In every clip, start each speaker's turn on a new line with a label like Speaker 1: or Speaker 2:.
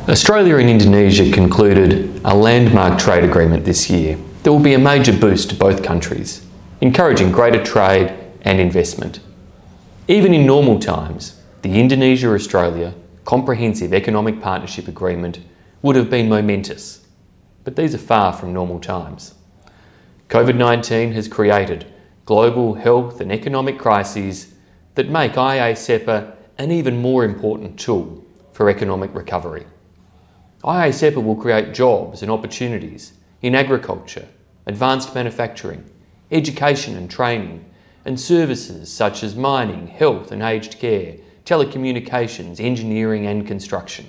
Speaker 1: Australia and Indonesia concluded a landmark trade agreement this year that will be a major boost to both countries, encouraging greater trade and investment. Even in normal times, the Indonesia-Australia Comprehensive Economic Partnership Agreement would have been momentous, but these are far from normal times. COVID-19 has created global health and economic crises that make IA-CEPA an even more important tool for economic recovery. IA-CEPA will create jobs and opportunities in agriculture, advanced manufacturing, education and training, and services such as mining, health and aged care, telecommunications, engineering and construction.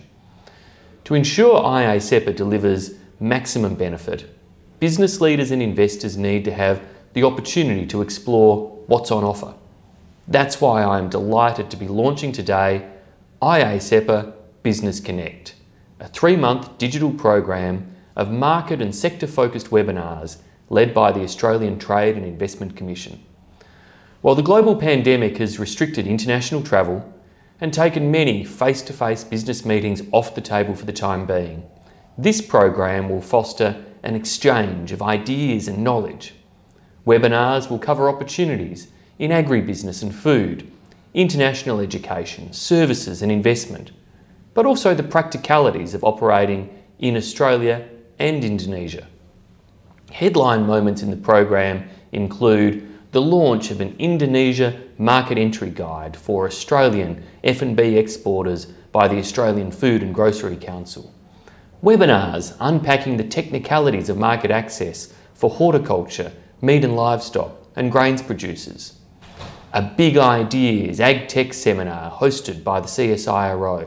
Speaker 1: To ensure IA-CEPA delivers maximum benefit, business leaders and investors need to have the opportunity to explore what's on offer. That's why I am delighted to be launching today IA-CEPA Business Connect, a 3-month digital program of market and sector-focused webinars led by the Australian Trade and Investment Commission. While the global pandemic has restricted international travel and taken many face-to-face business meetings off the table for the time being, this program will foster an exchange of ideas and knowledge. Webinars will cover opportunities in agribusiness and food, international education, services and investment, but also the practicalities of operating in Australia and Indonesia. Headline moments in the program include the launch of an Indonesia market entry guide for Australian F&B exporters by the Australian Food and Grocery Council, webinars unpacking the technicalities of market access for horticulture, meat and livestock and grains producers, a Big Ideas AgTech seminar hosted by the CSIRO,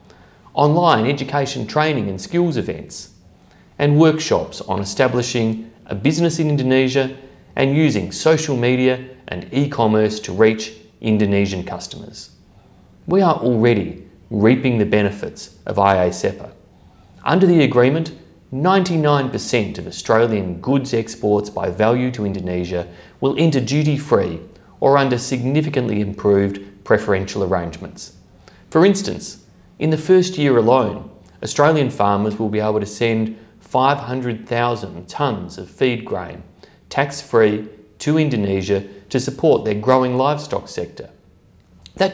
Speaker 1: online education training and skills events, and workshops on establishing a business in Indonesia and using social media and e-commerce to reach Indonesian customers. We are already reaping the benefits of IA-CEPA. Under the agreement, 99% of Australian goods exports by value to Indonesia will enter duty-free or under significantly improved preferential arrangements. For instance, in the first year alone, Australian farmers will be able to send 500,000 tonnes of feed grain tax-free to Indonesia to support their growing livestock sector. That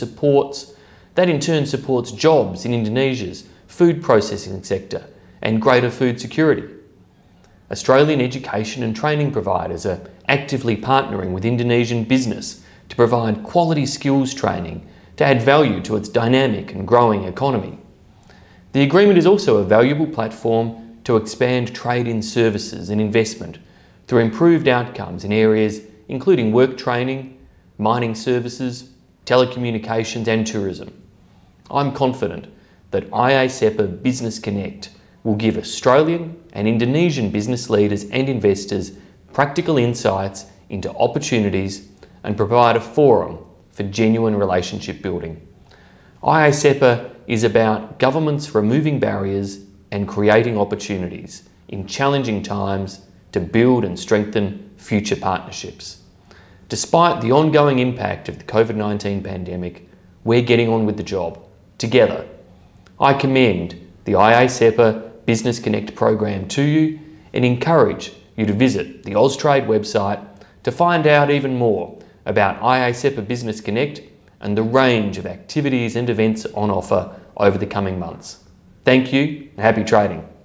Speaker 1: in turn supports jobs in Indonesia's food processing sector and greater food security. Australian education and training providers are actively partnering with Indonesian business to provide quality skills training to add value to its dynamic and growing economy. The agreement is also a valuable platform to expand trade in services and investment through improved outcomes in areas including work training, mining services, telecommunications and tourism. I'm confident that IA-CEPA Business Connect will give Australian and Indonesian business leaders and investors practical insights into opportunities and provide a forum for genuine relationship building. IA-CEPA is about governments removing barriers and creating opportunities in challenging times to build and strengthen future partnerships. Despite the ongoing impact of the COVID-19 pandemic, we're getting on with the job, together. I commend the IA-CEPA Business Connect program to you and encourage you to visit the Austrade website to find out even more about IA-CEPA Business Connect and the range of activities and events on offer over the coming months. Thank you and happy trading.